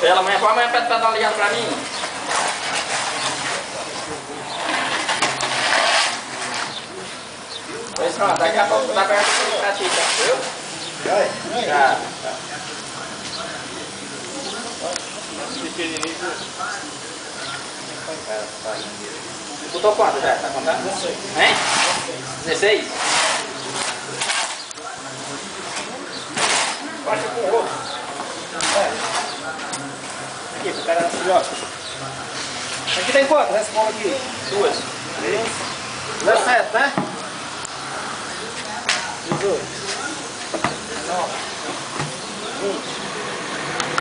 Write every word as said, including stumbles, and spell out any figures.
Ela amanhã, foi amanhã pra dar ligado pra mim. Pois pronto, daqui a pouco dá pra eu pra ti, tá? Viu? Vai, vai. Já. Botou quanto já? Tá contando? dezesseis. Hein? dezesseis? Baixa com o outro. Aqui, pro cara assim, ó. Aqui tem quantas? Essa bola aqui? Duas. Três. dezessete, né? dezoito. nove. vinte.